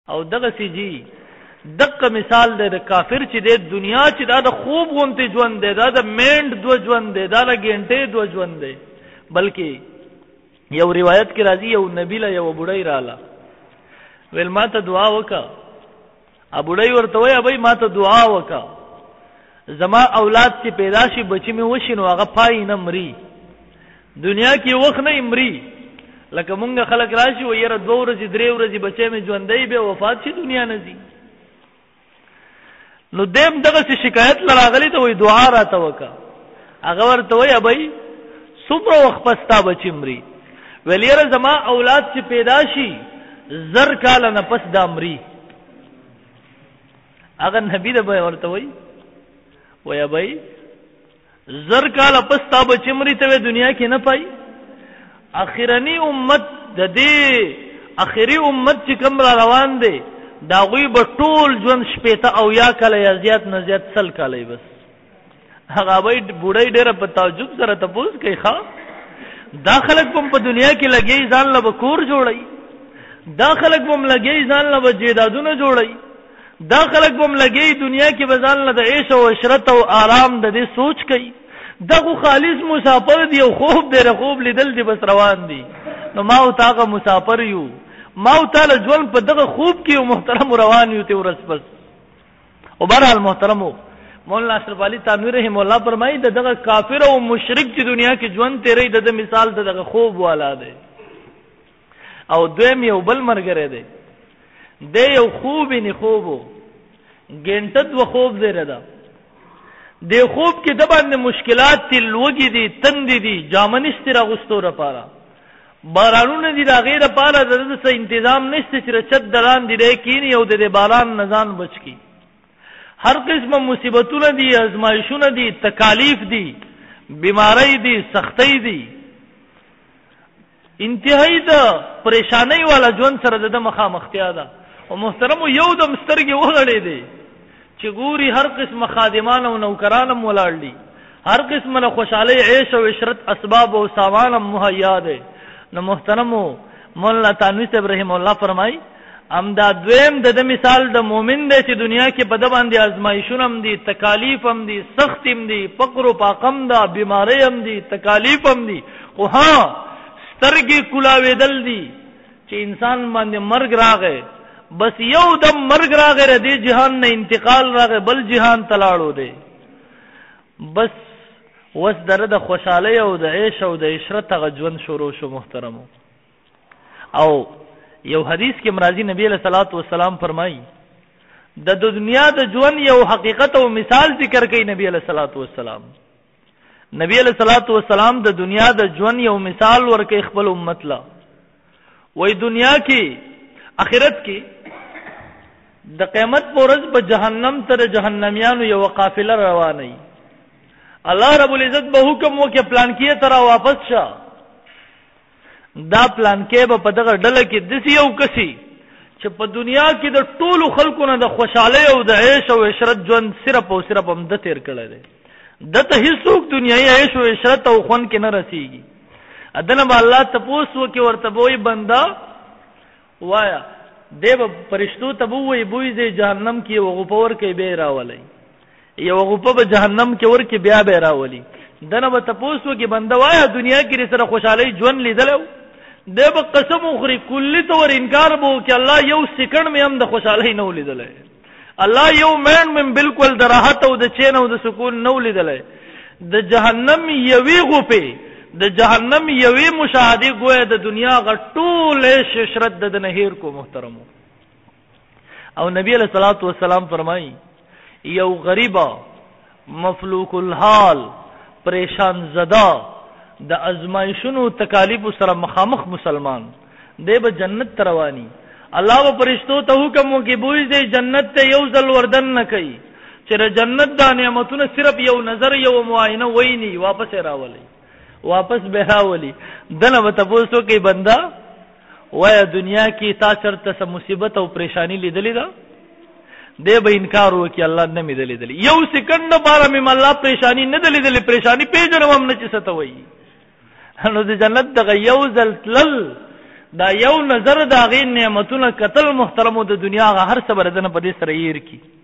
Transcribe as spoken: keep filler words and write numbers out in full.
او دغه سی جی دغه مثال دی د کافر چې د دنیا چې دا د خوب غونته ژوند دی، دا د میند دو ژوند دی، دا د ګنټې دو ژوند دی. بلکې یو روایت کې راځي یو نبی له یو بډای رااله، ویل ما ته دعا وکا. ا بډای ورته وای ابي ما ته دعا وکا، زما اولاد چې پیدا شي بچی مې وشینو هغه پای نه مري، دنیا کې وخت نه مري. لکه مونږ خلک راشي و یره دوه ورځې درې ورځې بچی مې ژوندۍ به وفات شي دنیا نه ځي. نو دیم دغه شکایت لراغلی ته وای دعا راته وکا. هغه ورته وای ابي څومره وخت پستا بچی مري؟ ویل یره زما اولاد چې پیدا شي زر کال نه پس دا مري. هغه نبی د به ورته وای وای ابي زر کال پس تا بچی مري ته دنیا کې نه پای. اخرنی امت د دې اخري امت چې کوم را روان دي دا غوی به ټول ژوند شپېته او یا کله یا زیات نه زیات سل کاله بس. هغه به بوډای ډېر په تعجب سره تپوس کوي ښا دا خلک په دنیا کې لګي ځان له بکور جوړي، دا خلک بم لګي ځان له بجیدادونه جوړي، دا خلک بم لګي دنیا کې بزان له د عيش او عشرت او آرام د دې سوچ کوي. دغه خالص مسافر دی او خوب دی خوب لیدل دی بس روان دی. نو ما او تاغه مسافر یو، ما او تعالی ژوند په دغه خوب کې او محترم روان یو ته ورس بس. او بهرحال محترمو مولانا اشرف علي تنویر رحم الله فرمایي دغه کافر او مشرک چې دنیا کې ژوند تیرې د مثال دغه خوب والا دی. او دویم یو بل مرګره دی د یو خوب نه خوبو ګنټه دو خوب دی ردا د خوب کې د باندې مشکلات تل وګي دي تند دي جامنستر اغوستو لپاره بارانونه دي دا غیر لپاره د څه تنظیم نشته چې رچد دران دي کینی او د باران نزان بچ کی. هر قسمه مصیبتونه دي ازمایښونه دي تکالیف دي بیماری دي سختۍ دي انتهایی د پریشانی والا ژوند سره د مخامختیا ده. او محترم یو د مسترګي وغړې دي چې ګوري هر قسم خادمان او نوکران مولاړ دي، هر قسم له خوشاله عيش او عشرت اسباب او سامان مهیا ده. نو محترم مولانا تنویر ابراهیم الله فرمای امدا دویم د مثال د مؤمن دی چې دنیا کې په د باندې ازمایښونه هم دي تکالیف هم دي سخت هم دي فقر او پاکم ده بیماری هم دي تکالیف هم دي. خو ها سترګې کلاوېدل دي چې انسان باندې مرګ راغی بس یو دم مرګ راغی ر دې جهان نه انتقال راغی بل جهان تلاړو دی بس وس دره د خوشاله او د عيش او د عشرت غ ژوند شروع شو. محترمو او یو حدیث کې مرضی نبی علیہ الصلوۃ والسلام فرمایي د دنیا د ژوند یو حقیقت او مثال ذکر کوي نبی علیہ الصلوۃ والسلام. نبی علیہ الصلوۃ والسلام د دنیا د ژوند یو مثال ورکړي خپل امت لا. وای دنیا کې اخرت کې د قیامت پرز په جهنم تر جهنميانو یو قافله روانه. الله رب العزت به حکم وکي پلان کې تر واپس شه. دا پلان کې به په دغه ډله کې د یو کسي چې په دنیا کې د ټولو خلکو نه د خوشاله او د عيش او عشرت ژوند صرف او صرف هم د تیر کړل دي. دته هیڅوک دنیاي عيش او عشرت او خون کې نه رسیږي. ادنه به الله تاسو کې ورته وای بندا وایا دیو پرشتو ته وای بوې دې جهنم کې وغفور کې به راولي یو غفه به جهنم کې ور کې بیا به راولي. دنه به تاسو کې بندا وایا دنیا کې سره خوشحالي ژوند لیدلو دیو قسم اخري کلی تور انکار بو کې الله یو سکند مې هم د خوشحالي نه ولیدل. الله یو مین من بالکل د راحت او د چین او د سکون نه ولیدل. د جهنم یوي غفه د جهنم یوي مشاهده ګویا د دنیا غټول عشرت د نهیر کو. محترمو او نبی علیہ الصلوۃ والسلام فرمایي یو غریبا مفلوک الحال پریشان زدا د ازمایښونو تکالیف سره مخامخ مسلمان دی به جنت رواني. الله و پرشتو ته حکم وکي بوې دې جنت ته یو ځل وردن نه کوي چې جنت د نعمتونو صرف یو نظر یو معاینه ویني واپس راولي واپس به راولي. دنه به تاسو کې بندا وای دنیا کې تا چرته سم مصیبت او پریشانی لیدلې ده دی به انکار وکي الله نه مې لیدلې یو سکند بار مې الله پریشانی نه لیدلې پریشانی پیژنم هم نه چې ستوي. نو د جنت د یو ځل تل دا یو نظر دا غي نعمتونه قتل محترمو د دنیا غ هر څه بردنه په دې سره یې کی